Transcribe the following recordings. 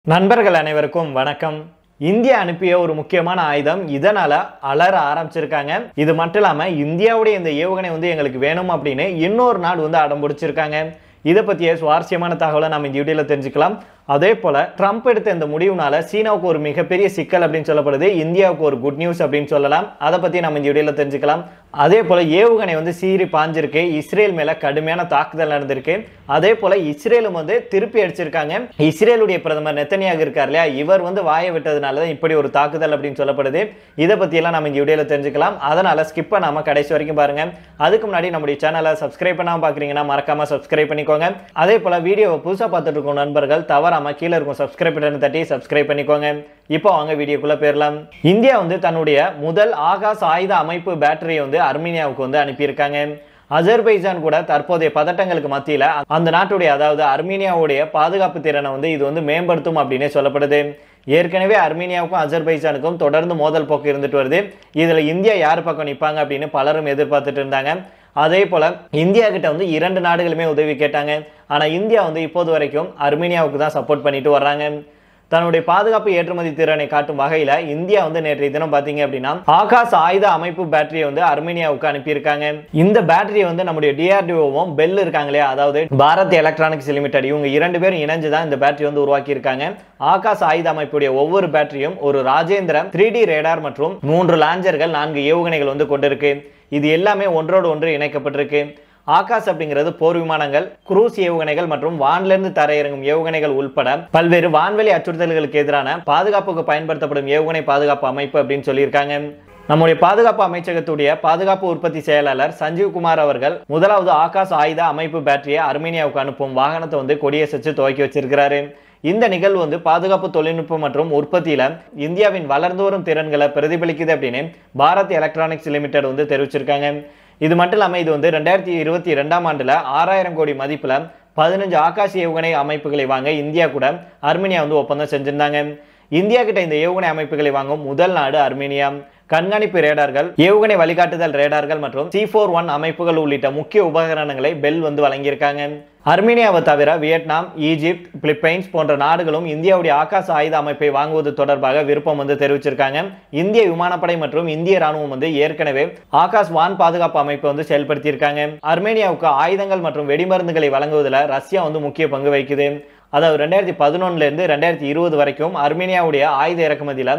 நண்பர்கள் அனைவருக்கும் வணக்கம். இந்தியா அனுப்பிய ஒரு முக்கியமான ஆயுதம் இதனால அலற ஆரம்பிச்சிருக்காங்க. இது மட்டும் இல்லாம இந்தியாவுடைய இந்த ஏவுகணை எங்களுக்கு வேணும் அப்படின்னு இன்னொரு நாடு அடம் பிடிச்சிருக்காங்க. இதை பற்றிய சுவாரஸ்யமான தகவலை நம்ம இந்த வீடியோவில் தெரிஞ்சுக்கலாம். அதே போல ட்ரம்ப் எடுத்த இந்த முடிவுனால சீனாவுக்கு ஒரு மிகப்பெரிய சிக்கல் அப்படின்னு சொல்லப்படுது. இந்தியாவுக்கு ஒரு குட் நியூஸ் அப்படின்னு சொல்லலாம். அதை பற்றி நம்ம இந்த வீடியோவில் தெரிஞ்சுக்கலாம். அதே போல ஏவுகணை சீறி பாஞ்சிருக்கு. இஸ்ரேல் மேல கடுமையான தாக்குதல் நடந்திருக்கு. அதே போல இஸ்ரேலும் திருப்பி அடிச்சிருக்காங்க. இஸ்ரேலுடைய பிரதமர் நெத்தனியாக இருக்கார் இல்லையா, இவர் வாயை விட்டதுனாலதான் இப்படி ஒரு தாக்குதல் அப்படின்னு சொல்லப்படுது. இதை பத்தி எல்லாம் நம்ம இந்த வீடியோல தெரிஞ்சுக்கலாம். அதனால ஸ்கிப் பண்ணாம கடைசி வரைக்கும் பாருங்க. அதுக்கு முன்னாடி நம்முடைய சேனலை சப்ஸ்கிரைப் பண்ணாம பாக்குறீங்கன்னா மறக்காம சப்ஸ்கிரைப் பண்ணிக்கோங்க. அதே போல வீடியோவை புதுசா பார்த்துட்டு இருக்கும் நண்பர்கள் தவறாம கீழே இருக்கும் சப்ஸ்கிரைப் பட்டன் தட்டி சப்ஸ்கிரைப் பண்ணிக்கோங்க. இப்போ வாங்க வீடியோக்குள்ள போயிடலாம். இந்தியா தன்னுடைய முதல் ஆகாஷ் ஆயுத அமைப்பு பேட்டரியை அர்மீனியாவுக்கு அனுப்பியிருக்காங்க. அஜர்பைஜான் கூட தற்போதைய பதட்டங்களுக்கு மத்தியில அந்த நாட்டுடைய அதாவது அர்மீனியாவுடைய பாதுகாப்பு திறனை இது மேம்படுத்தும் அப்படின்னு சொல்லப்படுது. ஏற்கனவே அர்மீனியாவுக்கும் அஜர்பைஜானுக்கும் தொடர்ந்து மோதல் போக்கு இருந்துட்டு வருது. இதுல இந்தியா யார் பக்கம் நிற்பாங்க அப்படின்னு பலரும் எதிர்பார்த்துட்டு இருந்தாங்க. அதே போல இந்தியா கிட்ட இரண்டு நாடுகளுமே உதவி கேட்டாங்க. ஆனா இந்தியா இப்போது வரைக்கும் அர்மீனியாவுக்கு தான் சப்போர்ட் பண்ணிட்டு வர்றாங்க. தன்னுடைய பாதுகாப்பு ஏற்றுமதி திறனை காட்டும் வகையில இந்தியா நேற்றைய தினம் பாத்தீங்க அப்படின்னா ஆகாஷ் ஆயுத அமைப்பு பேட்டரியை அர்மீனியாவுக்கு அனுப்பியிருக்காங்க. இந்த பேட்டரி நம்முடைய டிஆர்டிஓவும் பெல் இருக்காங்க இல்லையா, அதாவது பாரத் எலக்ட்ரானிக்ஸ் லிமிடெட், இவங்க இரண்டு பேரும் இணைஞ்சுதான் இந்த பேட்டரி உருவாக்கி இருக்காங்க. ஆகாஷ் ஆயுத அமைப்புடைய ஒவ்வொரு பேட்டரியும் ஒரு ராஜேந்திர 3D ரேடார் மற்றும் 3 லாஞ்சர்கள் 4 ஏவுகணைகள் கொண்டிருக்கு. இது எல்லாமே ஒன்றோடு ஒன்று இணைக்கப்பட்டிருக்கு. ஆகாஷ் அப்படிங்கிறது போர் விமானங்கள், குரூஸ் ஏவுகணைகள் மற்றும் வானிலிருந்து தரையிறங்கும் ஏவுகணைகள் உட்பட பல்வேறு வான்வெளி அச்சுறுத்தல்களுக்கு எதிரான பாதுகாப்புக்கு பயன்படுத்தப்படும் ஏவுகணை பாதுகாப்பு அமைப்பு அப்படின்னு சொல்லியிருக்காங்க. நம்முடைய பாதுகாப்பு அமைச்சகத்துடைய பாதுகாப்பு உற்பத்தி செயலாளர் சஞ்சீவ் குமார் அவர்கள் முதலாவது ஆகாஷ் ஆயுத அமைப்பு பேட்டரியை அர்மீனியாவுக்கு அனுப்பும் வாகனத்தை கொடியசைச்சு துவக்கி வச்சிருக்கிறாரு. இந்த நிகழ்வு பாதுகாப்பு தொழில்நுட்பம் மற்றும் உற்பத்தியில இந்தியாவின் வளர்ந்து வரும் திறன்களை பிரதிபலிக்குது அப்படின்னு பாரத் எலக்ட்ரானிக்ஸ் லிமிடெட் தெரிவிச்சிருக்காங்க. இது மட்டும் இல்லாம இது 2022ஆம் ஆண்டுல 6000 கோடி மதிப்புல 15 ஆகாஷ் ஏவுகணை அமைப்புகளை வாங்க இந்தியா கூட அர்மீனியா ஒப்பந்தம் செஞ்சிருந்தாங்க. இந்தியா கிட்ட இந்த ஏவுகணை அமைப்புகளை வாங்கும் முதல் நாடு அர்மீனியா. கண்காணிப்பு ரேடார்கள், ஏவுகணை வழிகாட்டுதல் ரேடார்கள் மற்றும் C41 அமைப்புகள் உள்ளிட்ட முக்கிய உபகரணங்களை பெல் வழங்கியிருக்காங்க. அர்மீனியாவை தவிர வியட்நாம், ஈஜிப்ட், பிலிப்பைன்ஸ் போன்ற நாடுகளும் இந்தியாவுடைய ஆகாஷ் ஆயுத அமைப்பை வாங்குவது தொடர்பாக விருப்பம் தெரிவிச்சிருக்காங்க. இந்திய விமானப்படை மற்றும் இந்திய ராணுவம் ஏற்கனவே ஆகாஷ் வான் பாதுகாப்பு அமைப்பை செயல்படுத்தியிருக்காங்க. அர்மேனியாவுக்கு ஆயுதங்கள் மற்றும் வெடிமருந்துகளை வழங்குவதில் ரஷ்யா முக்கிய பங்கு வகிக்குது. அதாவது 2011 இருந்து 2020 வரைக்கும் அர்மீனியாவுடைய ஆயுத இறக்குமதியில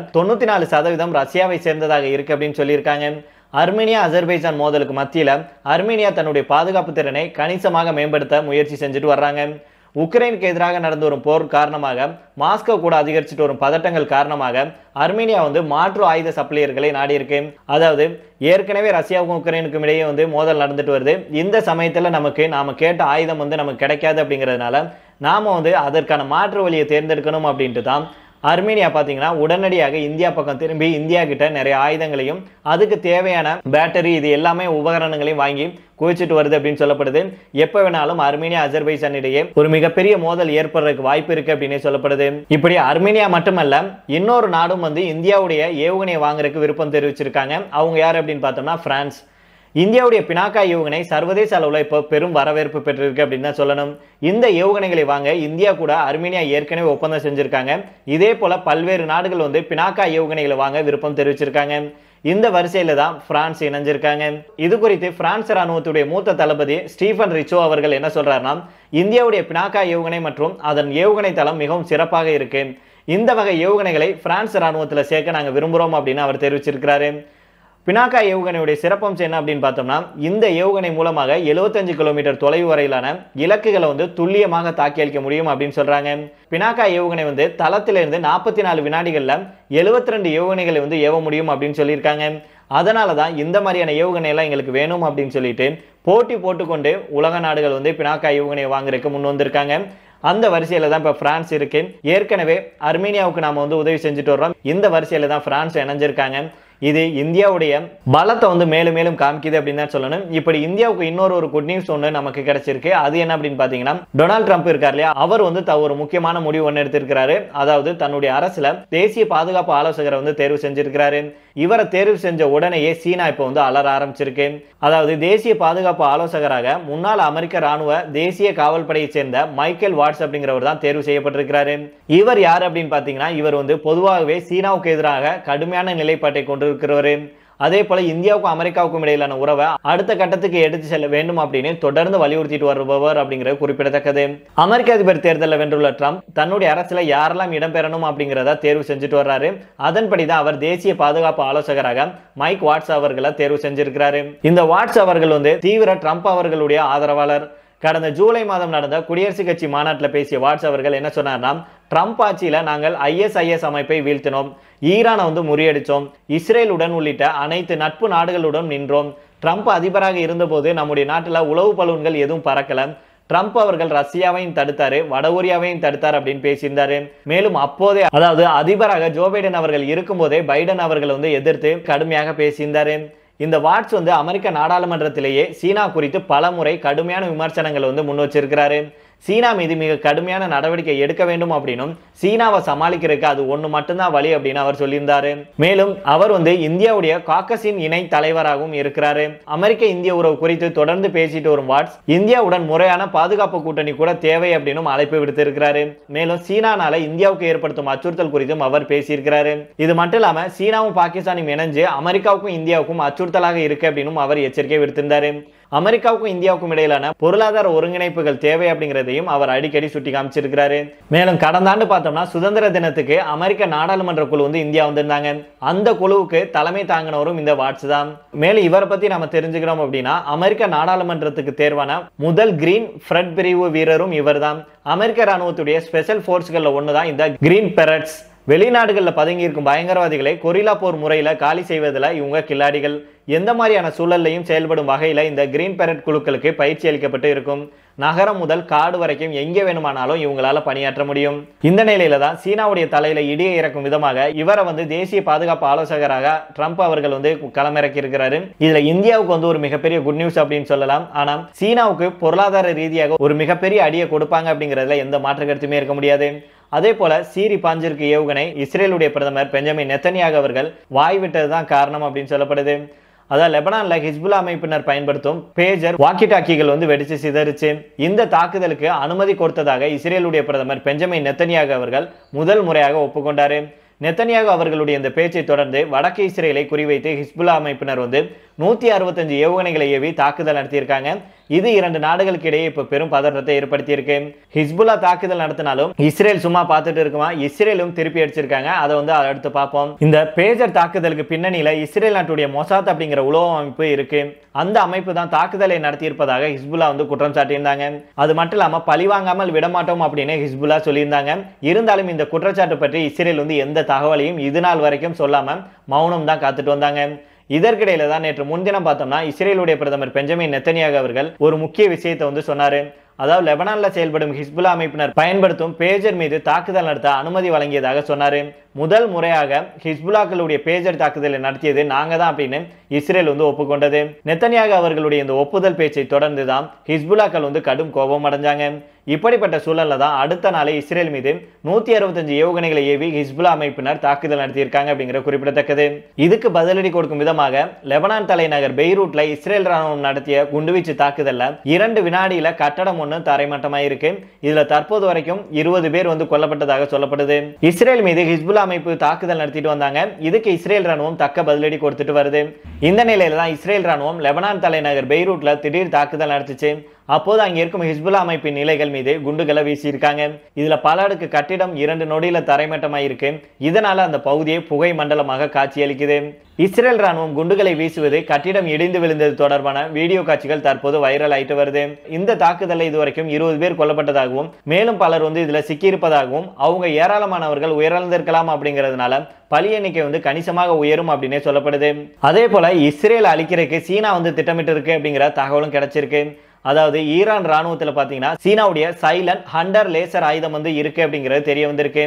94% ரஷ்யாவை சேர்ந்ததாக இருக்கு அப்படின்னு சொல்லியிருக்காங்க. அர்மீனியா அஜர்பைஜான் மோதலுக்கு மத்தியில அர்மீனியா தன்னுடைய பாதுகாப்பு திறனை கணிசமாக மேம்படுத்த முயற்சி செஞ்சுட்டு வர்றாங்க. உக்ரைனுக்கு எதிராக நடந்து வரும் போர் காரணமாக மாஸ்கோ கூட அதிகரிச்சுட்டு வரும் பதட்டங்கள் காரணமாக அர்மீனியா மாற்று ஆயுத சப்ளையர்களை நாடி இருக்கு. அதாவது ஏற்கனவே ரஷ்யாவுக்கும் உக்ரைனுக்கும் இடையே மோதல் நடந்துட்டு வருது. இந்த சமயத்துல நாம கேட்ட ஆயுதம் நமக்கு கிடைக்காது அப்படிங்கிறதுனால நாம அதற்கான மாற்று வழியை தேர்ந்தெடுக்கணும் அப்படின்ட்டு தான் அர்மீனியா பாத்தீங்கன்னா உடனடியாக இந்தியா பக்கம் திரும்பி இந்தியா கிட்ட நிறைய ஆயுதங்களையும் அதுக்கு தேவையான பேட்டரி இது எல்லாமே உபகரணங்களையும் வாங்கி குவிச்சிட்டு வருது அப்படின்னு சொல்லப்படுது. எப்ப வேணாலும் அர்மீனியா அஜர்பைஜான் இடையே ஒரு மிகப்பெரிய மோதல் ஏற்படுறதுக்கு வாய்ப்பு இருக்கு அப்படின்னு சொல்லப்படுது. இப்படி அர்மீனியா மட்டுமல்ல, இன்னொரு நாடும் இந்தியாவுடைய ஏவுகணையை வாங்குறதுக்கு விருப்பம் தெரிவிச்சிருக்காங்க. அவங்க யார் அப்படின்னு பார்த்தோம்னா பிரான்ஸ். இந்தியாவுடைய பினாக்கா ஏவுகணை சர்வதேச அளவில் இப்போ பெரும் வரவேற்பு பெற்றிருக்கு அப்படின்னு தான் சொல்லணும். இந்த ஏவுகணைகளை வாங்க இந்தியா கூட அர்மீனியா ஏற்கனவே ஒப்பந்தம் செஞ்சிருக்காங்க. இதே போல பல்வேறு நாடுகள் பினாக்கா ஏவுகணைகளை வாங்க விருப்பம் தெரிவிச்சிருக்காங்க. இந்த வரிசையில தான் பிரான்ஸ் இணைஞ்சிருக்காங்க. இது குறித்து பிரான்ஸ் ராணுவத்துடைய மூத்த தளபதி ஸ்டீஃபன் ரிச்சோ அவர்கள் என்ன சொல்றாருன்னா, இந்தியாவுடைய பினாக்கா ஏவுகணை மற்றும் அதன் ஏவுகணை தளம் மிகவும் சிறப்பாக இருக்கு. இந்த வகை ஏவுகணைகளை பிரான்ஸ் ராணுவத்தில் சேர்க்க நாங்கள் விரும்புகிறோம் அப்படின்னு அவர் தெரிவிச்சிருக்கிறாரு. பினாக்கா ஏவுகணையுடைய சிறப்பம்சம் என்ன அப்படின்னு பார்த்தோம்னா, இந்த ஏவுகணை மூலமாக 75 கிலோமீட்டர் தொலைவு வரையிலான இலக்குகளை துல்லியமாக தாக்கி அளிக்க முடியும் அப்படின்னு சொல்றாங்க. பினாக்கா ஏவுகணை தளத்திலிருந்து 44 வினாடிகள்ல 72 ஏவுகணைகளை ஏவ முடியும் அப்படின்னு சொல்லியிருக்காங்க. அதனாலதான் இந்த மாதிரியான ஏவுகணை எல்லாம் எங்களுக்கு வேணும் அப்படின்னு சொல்லிட்டு போட்டி போட்டுக்கொண்டு உலக நாடுகள் பினாக்கா ஏவுகணையை வாங்குறதுக்கு முன் வந்திருக்காங்க. அந்த வரிசையில தான் இப்ப பிரான்ஸ் இருக்கு. ஏற்கனவே அர்மீனியாவுக்கு நாம உதவி செஞ்சுட்டு வர்றோம். இந்த வரிசையில தான் பிரான்ஸ் இணைஞ்சிருக்காங்க. இது இந்தியாவுடைய பலத்தை வந்து மேலும் மேலும் காமிக்குது அப்படின்னு தான் சொல்லணும். இப்படி இந்தியாவுக்கு இன்னொரு குட் நியூஸ் ஒன்று நமக்கு கிடைச்சிருக்கு. அது என்ன அப்படின்னு பாத்தீங்கன்னா, டொனால்ட் ட்ரம்ப் இருக்கார் இல்லையா, அவர் வந்து ஒரு முக்கியமான முடிவு ஒன்று எடுத்திருக்கிறாரு. அதாவது தன்னுடைய அரசுல தேசிய பாதுகாப்பு ஆலோசகரை வந்து தேர்வு செஞ்சிருக்கிறாரு. இவரை தேர்வு செஞ்ச உடனேயே சீனா இப்போ வந்து அலற ஆரம்பிச்சிருக்கு. அதாவது தேசிய பாதுகாப்பு ஆலோசகராக முன்னாள் அமெரிக்க ராணுவ தேசிய காவல் படையை சேர்ந்த மைக்கேல் வாட்ஸ் அப்படிங்கிறவர் தான் தேர்வு செய்யப்பட்டிருக்கிறாரு. இவர் யார் அப்படின்னு பாத்தீங்கன்னா, இவர் வந்து பொதுவாகவே சீனாவுக்கு எதிராக கடுமையான நிலைப்பாட்டை கொண்டிருக்கிறவர். அதே போல இந்தியாவுக்கும் அமெரிக்காவுக்கும் இடையிலான உறவை அடுத்த கட்டத்துக்கு எடுத்து செல்ல வேண்டும் அப்படின்னு தொடர்ந்து வலியுறுத்திட்டு வருபவர் அப்படிங்கிறது குறிப்பிடத்தக்கது. அமெரிக்க அதிபர் தேர்தலில் வென்றுள்ள ட்ரம்ப் தன்னுடைய அரசுல யாரெல்லாம் இடம்பெறணும் அப்படிங்கிறத தேர்வு செஞ்சுட்டு வர்றாரு. அதன்படிதான் அவர் தேசிய பாதுகாப்பு ஆலோசகராக மைக் வாட்ஸ் அவர்களை தேர்வு செஞ்சிருக்கிறாரு. இந்த வாட்ஸ் அவர்கள் வந்து தீவிர ட்ரம்ப் அவர்களுடைய ஆதரவாளர். கடந்த ஜூலை மாதம் நடந்த குடியரசுக் கட்சி மாநாட்டில் பேசிய வாட்ஸ் அவர்கள் என்ன சொன்னார்னா, ட்ரம்ப் ஆட்சியில நாங்கள் ISIS அமைப்பை வீழ்த்தினோம், ஈரானை வந்து முறியடிச்சோம், இஸ்ரேலுடன் உள்ளிட்ட அனைத்து நட்பு நாடுகளுடன் நின்றோம். ட்ரம்ப் அதிபராக இருந்தபோது நம்முடைய நாட்டில் உளவு பலூன்கள் எதுவும் பறக்கல. ட்ரம்ப் அவர்கள் ரஷ்யாவையும் தடுத்தாரு, வடகொரியாவையும் தடுத்தார் அப்படின்னு பேசியிருந்தாரு. மேலும் அப்போதே, அதாவது அதிபராக ஜோ பைடன் அவர்கள் இருக்கும்போதே பைடன் அவர்கள் வந்து எதிர்த்து கடுமையாக பேசியிருந்தாரு. இந்த வாட்ஸ் வந்து அமெரிக்க நாடாளுமன்றத்திலேயே சீனா குறித்து பல முறை கடுமையான விமர்சனங்கள் வந்து முன் வச்சிருக்கிறாரு. சீனா மீது மிக கடுமையான நடவடிக்கை எடுக்க வேண்டும் அப்படின்னும் சீனாவை சமாளிக்கிறதுக்கு அது ஒன்று மட்டும்தான் வழி அப்படின்னு அவர் சொல்லியிருந்தாரு. மேலும் அவர் வந்து இந்தியாவுடைய காக்கஸின் இணை தலைவராகவும் இருக்கிறாரு. அமெரிக்க இந்திய உறவு குறித்து தொடர்ந்து பேசிட்டு வரும் வாட்ஸ் இந்தியாவுடன் முறையான பாதுகாப்பு கூட்டணி கூட தேவை அப்படின்னு அழைப்பு விடுத்திருக்கிறாரு. மேலும் சீனானால இந்தியாவுக்கு ஏற்படுத்தும் அச்சுறுத்தல் குறித்தும் அவர் பேசியிருக்கிறாரு. இது மட்டும் இல்லாம சீனாவும் பாகிஸ்தானும் இணைஞ்சு அமெரிக்காவுக்கும் இந்தியாவுக்கும் அச்சுறுத்தலாக இருக்கு அப்படின்னு அவர் எச்சரிக்கை விடுத்திருந்தாரு. அமெரிக்காவுக்கும் இந்தியாவுக்கும் இடையிலான பொருளாதார ஒருங்கிணைப்புகள் தேவை அப்படிங்கிறதையும் அவர் அடிக்கடி சுட்டி காமிச்சிருக்கிறாரு. மேலும் கடந்த ஆண்டு பார்த்தோம்னா சுதந்திர தினத்துக்கு அமெரிக்க நாடாளுமன்ற குழு வந்து இந்தியா வந்திருந்தாங்க. அந்த குழுவுக்கு தலைமை தாங்கினவரும் இந்த வாட்ஸ் தான். மேலும் இவரை பத்தி நம்ம தெரிஞ்சுக்கிறோம் அப்படின்னா, அமெரிக்க நாடாளுமன்றத்துக்கு தேர்வான முதல் கிரீன் ஃப்ரெட் பிரிவு வீரரும் இவர் தான். அமெரிக்க ராணுவத்துடைய ஸ்பெஷல் போர்ஸ்கள்ல ஒண்ணுதான் இந்த கிரீன் பெரட்ஸ். வெளிநாடுகளில் பதுங்கி இருக்கும் பயங்கரவாதிகளை கொரில்லா போர் முறையில் காலி செய்வதில் இவங்க கில்லாடிகள். எந்த மாதிரியான சூழல்லையும் செயல்படும் வகையில் இந்த கிரீன் பெரட் குழுக்களுக்கு பயிற்சி அளிக்கப்பட்டு இருக்கும். நகரம் முதல் காடு வரைக்கும் எங்கே வேணுமானாலும் இவங்களால பணியாற்ற முடியும். இந்த நிலையில தான் சீனாவுடைய தலையில இடியை இறக்கும் விதமாக இவரை வந்து தேசிய பாதுகாப்பு ஆலோசகராக ட்ரம்ப் அவர்கள் வந்து களமிறக்கி இருக்கிறாரு. இதுல இந்தியாவுக்கு வந்து ஒரு மிகப்பெரிய குட் நியூஸ் அப்படின்னு சொல்லலாம். ஆனா சீனாவுக்கு பொருளாதார ரீதியாக ஒரு மிகப்பெரிய அடியை கொடுப்பாங்க அப்படிங்கிறதுல எந்த மாற்று கருத்துமே இருக்க முடியாது. அதே போல சீறி பாஞ்சிருக்கு ஏவுகணை இஸ்ரேலுடைய பிரதமர் பெஞ்சமின் நெத்தன்யாகு அவர்கள் வாய் விட்டதுதான் காரணம் அப்படின்னு சொல்லப்படுது. அதாவது லெபனான்ல ஹிஸ்புல்லா அமைப்பினர் பயன்படுத்தும் பேஜர் வாக்கி டாக்கிகள் வந்து வெடிச்சு சிதறிச்சு. இந்த தாக்குதலுக்கு அனுமதி கொடுத்ததாக இஸ்ரேலுடைய பிரதமர் பெஞ்சமின் நெத்தன்யாகு அவர்கள் முதல் முறையாக ஒப்புக்கொண்டாரு. நெத்தன்யாகு அவர்களுடைய இந்த பேச்சை தொடர்ந்து வடக்கு இஸ்ரேலை குறிவைத்து ஹிஸ்புல்லா அமைப்பினர் வந்து 165 ஏவுகணைகளை ஏவி தாக்குதல் நடத்தியிருக்காங்க. இது இரண்டு நாடுகளுக்கு இடையே இப்ப பெரும் பதற்றத்தை ஏற்படுத்தியிருக்கு. ஹிஸ்புல்லா தாக்குதல் நடத்தினாலும் இஸ்ரேல் சும்மா பார்த்துட்டு இருக்குமா, இஸ்ரேலும் திருப்பி அடிச்சிருக்காங்க. அதை வந்து அடுத்து பார்ப்போம். இந்த பேஜர் தாக்குதலுக்கு பின்னணியில இஸ்ரேல் நாட்டுடைய மொசாத் அப்படிங்கிற உளவு அமைப்பு இருக்கு. அந்த அமைப்பு தான் தாக்குதலை நடத்தியிருப்பதாக ஹிஸ்புல்லா வந்து குற்றம் சாட்டியிருந்தாங்க. அது மட்டும் இல்லாம பழிவாங்காமல் விடமாட்டோம் அப்படின்னு ஹிஸ்புல்லா சொல்லியிருந்தாங்க. இருந்தாலும் இந்த குற்றச்சாட்டு பற்றி இஸ்ரேல் வந்து எந்த தகவலையும் இது நாள் வரைக்கும் சொல்லாம மௌனம் தான் காத்துட்டு வந்தாங்க. இதற்கிடையில தான் நேற்று முன்தினம் பார்த்தோம்னா இஸ்ரேலுடைய பிரதமர் பெஞ்சமின் நெத்தன்யாகு அவர்கள் ஒரு முக்கிய விஷயத்தை வந்து சொன்னாரு. அதாவது லெபனான்ல செயல்படும் ஹிஸ்புல்லா அமைப்பினர் பயன்படுத்தும் பேஜர் மீது தாக்குதல் நடத்த அனுமதி வழங்கியதாக சொன்னாரு. முதல் முறையாக ஹிஸ்புல்லாக்களுடைய பேஜர் தாக்குதலை நடத்தியது நாங்க தான் அப்படின்னு இஸ்ரேல் வந்து ஒப்புக்கொண்டது. நெத்தன்யாகு அவர்களுடைய இந்த ஒப்புதல் பேச்சை தொடர்ந்து தான் ஹிஸ்புல்லாக்கள் வந்து கடும் கோபம் அடைஞ்சாங்க. இப்படிப்பட்ட சூழல்ல தான் அடுத்த நாளே இஸ்ரேல் மீது 165 ஏவுகணைகளை ஏவி ஹிஸ்புல்லா அமைப்பினர் தாக்குதல் நடத்தியிருக்காங்க அப்படிங்கிற குறிப்பிடத்தக்கது. இதுக்கு பதிலடி கொடுக்கும் விதமாக லெபனான் தலைநகர் பெய்ரூட்ல இஸ்ரேல் ராணுவம் நடத்திய குண்டுவீச்சு தாக்குதல்ல 2 வினாடியில கட்டடம் ஒன்று தரைமட்டமாயிருக்கு. இதுல தற்போது வரைக்கும் 20 பேர் வந்து கொல்லப்பட்டதாக சொல்லப்படுது. இஸ்ரேல் மீது ஹிஸ்புல்லா அமைப்பு தாக்குதல் நடத்திட்டு வந்தாங்க. இதுக்கு இஸ்ரேல் ராணுவம் தக்க பதிலடி கொடுத்துட்டு வருது. இந்த நிலையில தான் இஸ்ரேல் ராணுவம் லெபனான் தலைநகர் பெய்ரூட்ல திடீர் தாக்குதல் நடத்துச்சு. அப்போது அங்கே இருக்கும் ஹிஸ்புல்லா அமைப்பின் நிலைகள் மீது குண்டுகளை வீசியிருக்காங்க. இதுல பல அடுக்கு கட்டிடம் 2 நொடியில தரைமட்டமாயிருக்கு. இதனால அந்த பகுதியை புகை மண்டலமாக காட்சியளிக்குது. இஸ்ரேல் ராணுவம் குண்டுகளை வீசுவது, கட்டிடம் இடிந்து விழுந்தது தொடர்பான வீடியோ காட்சிகள் தற்போது வைரல் ஆயிட்டு வருது. இந்த தாக்குதலில் இதுவரைக்கும் 20 பேர் கொல்லப்பட்டதாகவும் மேலும் பலர் வந்து இதுல சிக்கியிருப்பதாகவும் அவங்க ஏராளமானவர்கள் உயிரிழந்திருக்கலாம் அப்படிங்கிறதுனால பலி எண்ணிக்கை வந்து கணிசமாக உயரும் அப்படின்னே சொல்லப்படுது. அதே போல இஸ்ரேல் அழிக்கிறதுக்கு சீனா வந்து திட்டமிட்டு இருக்கு அப்படிங்கிற தகவலும் கிடைச்சிருக்கு. அதாவது ஈரான் ராணுவத்தில் பார்த்தீங்கன்னா சீனாவுடைய சைலண்ட் ஹண்டர் லேசர் ஆயுதம் வந்து இருக்கு அப்படிங்கிறது தெரிய வந்திருக்கு.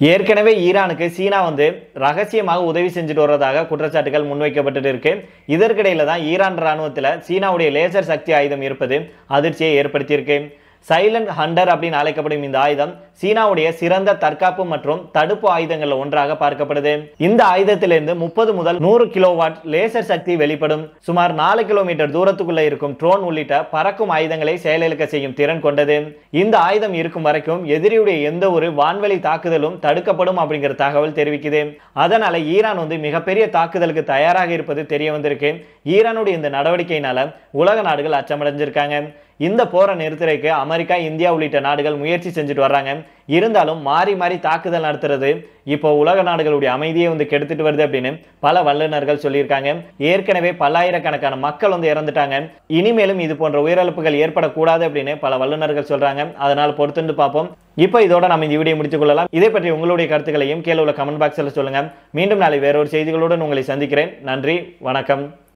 ஏற்கனவே ஈரானுக்கு சீனா வந்து ரகசியமாக உதவி செஞ்சுட்டு வர்றதாக குற்றச்சாட்டுகள் முன்வைக்கப்பட்டு இருக்கு. இதற்கிடையில தான் ஈரான் ராணுவத்தில் சீனாவுடைய லேசர் சக்தி ஆயுதம் இருப்பது அதிர்ச்சியை ஏற்படுத்தியிருக்கு. சைலண்ட் ஹண்டர் அப்படின்னு அழைக்கப்படும் இந்த ஆயுதம் சீனாவுடைய சிறந்த தற்காப்பு மற்றும் தடுப்பு ஆயுதங்கள்ல ஒன்றாக பார்க்கப்படுது. இந்த ஆயுதத்திலிருந்து 30 முதல் 100 கிலோவாட் லேசர் சக்தி வெளிப்படும். சுமார் 4 கிலோமீட்டர் தூரத்துக்குள்ள இருக்கும் ட்ரோன் உள்ளிட்ட பறக்கும் ஆயுதங்களை செயலிழக்க செய்யும் திறன் கொண்டது. இந்த ஆயுதம் இருக்கும் வரைக்கும் எதிரியுடைய எந்த ஒரு வான்வெளி தாக்குதலும் தடுக்கப்படும் அப்படிங்கிற தகவல் தெரிவிக்குது. அதனால ஈரான் வந்து மிகப்பெரிய தாக்குதலுக்கு தயாராக இருப்பது தெரிய வந்திருக்கு. ஈரானுடைய இந்த நடவடிக்கையினால உலக நாடுகள் அச்சமடைஞ்சிருக்காங்க. இந்த போரை நிறுத்துறதுக்கு அமெரிக்கா, இந்தியா உள்ளிட்ட நாடுகள் முயற்சி செஞ்சுட்டு வர்றாங்க. இருந்தாலும் மாறி மாறி தாக்குதல் நடத்துறது இப்போ உலக நாடுகளுடைய அமைதியை வந்து கெடுத்துட்டு வருது அப்படின்னு பல வல்லுநர்கள் சொல்லியிருக்காங்க. ஏற்கனவே பல்லாயிரக்கணக்கான மக்கள் வந்து இறந்துட்டாங்க. இனிமேலும் இது போன்ற உயிரிழப்புகள் ஏற்படக்கூடாது அப்படின்னு பல வல்லுநர்கள் சொல்றாங்க. அதனால பொறுத்துட்டு பார்ப்போம். இப்போ இதோட நம்ம இந்த வீடியோ முடித்துக் கொள்ளலாம். இதை பற்றி உங்களுடைய கருத்துக்களையும் கீழே உள்ள கமெண்ட் பாக்ஸில் சொல்லுங்க. மீண்டும் நாளை வேறொரு செய்திகளுடன் உங்களை சந்திக்கிறேன். நன்றி, வணக்கம்.